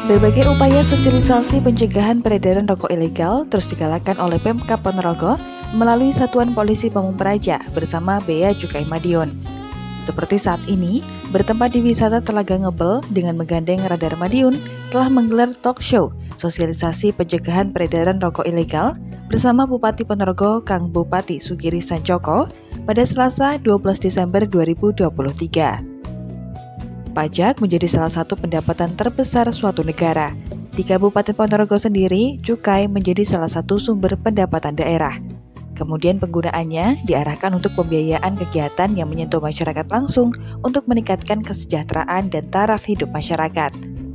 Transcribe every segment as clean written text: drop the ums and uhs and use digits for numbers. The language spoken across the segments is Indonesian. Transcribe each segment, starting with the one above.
Berbagai upaya sosialisasi pencegahan peredaran rokok ilegal terus digalakkan oleh Pemkab Ponorogo melalui Satuan Polisi Pamung Praja bersama Bea Cukai Madiun. Seperti saat ini, bertempat di wisata Telaga Ngebel dengan menggandeng Radar Madiun telah menggelar talk show sosialisasi pencegahan peredaran rokok ilegal bersama Bupati Ponorogo Kang Bupati Sugiri Sanjoko pada Selasa 12 Desember 2023. Pajak menjadi salah satu pendapatan terbesar suatu negara. Di Kabupaten Ponorogo sendiri, cukai menjadi salah satu sumber pendapatan daerah. Kemudian penggunaannya diarahkan untuk pembiayaan kegiatan yang menyentuh masyarakat langsung untuk meningkatkan kesejahteraan dan taraf hidup masyarakat.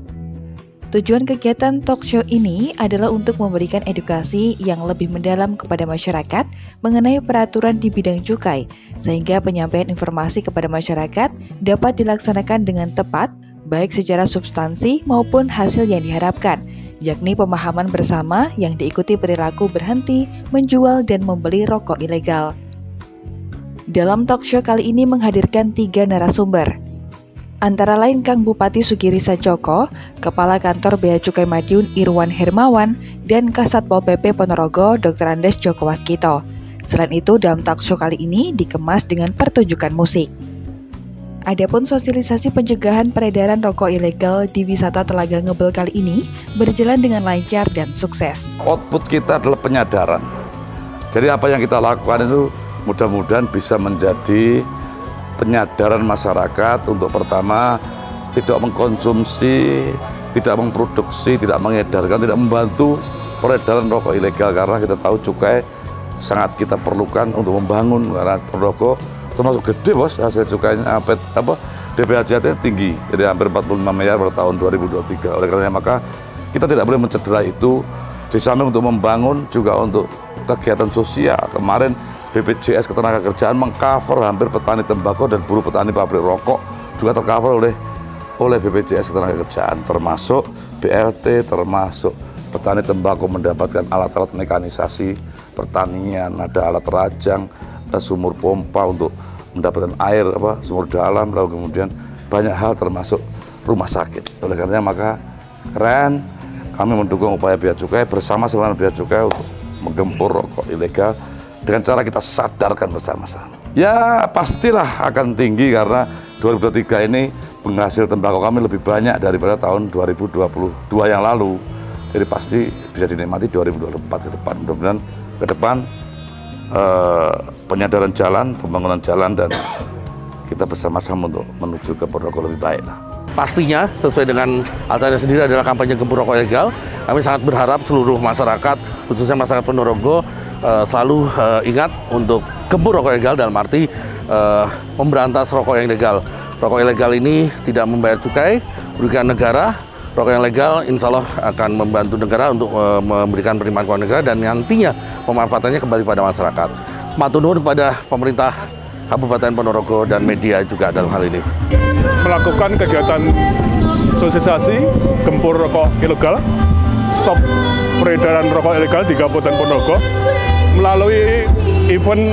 Tujuan kegiatan talk show ini adalah untuk memberikan edukasi yang lebih mendalam kepada masyarakat mengenai peraturan di bidang cukai, sehingga penyampaian informasi kepada masyarakat dapat dilaksanakan dengan tepat, baik secara substansi maupun hasil yang diharapkan, yakni pemahaman bersama yang diikuti perilaku berhenti, menjual, dan membeli rokok ilegal. Dalam talk show kali ini menghadirkan 3 narasumber, antara lain Kang Bupati Sugiri Sanjoko, Kepala Kantor Bea Cukai Madiun Irwan Hermawan, dan Kasatpol PP Ponorogo Dr. Andes Joko Waskito. Selain itu, dalam talk show kali ini dikemas dengan pertunjukan musik. Adapun sosialisasi pencegahan peredaran rokok ilegal di wisata Telaga Ngebel kali ini berjalan dengan lancar dan sukses. Output kita adalah penyadaran. Jadi apa yang kita lakukan itu mudah-mudahan bisa menjadi penyadaran masyarakat untuk pertama tidak mengkonsumsi, tidak memproduksi, tidak mengedarkan, tidak membantu peredaran rokok ilegal, karena kita tahu cukai sangat kita perlukan untuk membangun, karena Ponorogo termasuk gede bos hasil cukainya, DPHJ-nya tinggi, jadi hampir 45 miliar pada tahun 2023. Oleh karena maka kita tidak boleh mencederai itu, di samping untuk membangun juga untuk kegiatan sosial. Kemarin BPJS Ketenagakerjaan mengcover hampir petani tembakau dan buruh petani pabrik rokok juga tercover oleh BPJS Ketenagakerjaan, termasuk BLT, termasuk petani tembakau mendapatkan alat-alat mekanisasi pertanian, ada alat rajang, ada sumur pompa untuk mendapatkan air, sumur dalam, lalu kemudian banyak hal termasuk rumah sakit. Oleh karenanya maka keren, kami mendukung upaya Bea Cukai bersama Bea Cukai untuk menggempur rokok ilegal dengan cara kita sadarkan bersama-sama. Ya pastilah akan tinggi karena 2023 ini penghasil tembakau kami lebih banyak daripada tahun 2022 yang lalu. Jadi pasti bisa dinikmati 2024 ke depan. Mudah-mudahan ke depan penyadaran jalan, pembangunan jalan, dan kita bersama-sama untuk menuju ke Ponorogo lebih baik. Pastinya sesuai dengan acaranya sendiri adalah kampanye gempur rokok ilegal. Kami sangat berharap seluruh masyarakat, khususnya masyarakat Ponorogo, selalu ingat untuk gempur rokok ilegal dalam arti memberantas rokok yang ilegal. Rokok ilegal ini tidak membayar cukai, merugikan negara. Rokok yang legal insya Allah akan membantu negara untuk memberikan penerimaan keuangan negara dan nantinya pemanfaatannya kembali pada masyarakat. Matur nuwun kepada pemerintah Kabupaten Ponorogo dan media juga dalam hal ini. Melakukan kegiatan sosialisasi gempur rokok ilegal, stop peredaran rokok ilegal di Kabupaten Ponorogo melalui event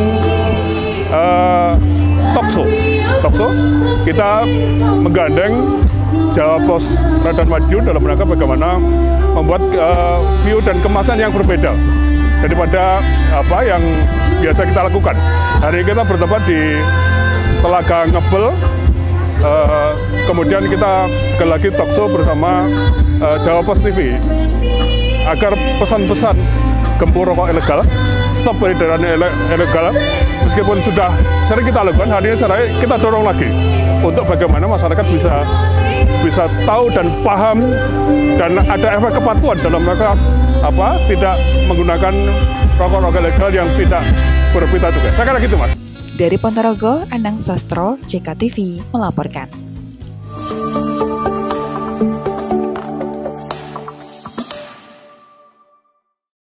talk show. Kita menggandeng Jawa Pos Radar Madiun dalam rangka bagaimana membuat view dan kemasan yang berbeda daripada apa yang biasa kita lakukan. Hari ini kita bertempat di Telaga Ngebel, kemudian kita sekali lagi talk show bersama Jawa Pos TV agar pesan-pesan gempur rokok ilegal, stop peredaran ilegal, meskipun sudah sering kita lakukan, hari ini kita dorong lagi untuk bagaimana masyarakat bisa tahu dan paham dan ada efek kepatuhan dalam rangka tidak menggunakan rokok-rokok ilegal yang tidak berpita cukai. Saya kira gitu, Mas. Dari Ponorogo, Anang Sastro, JKTV melaporkan.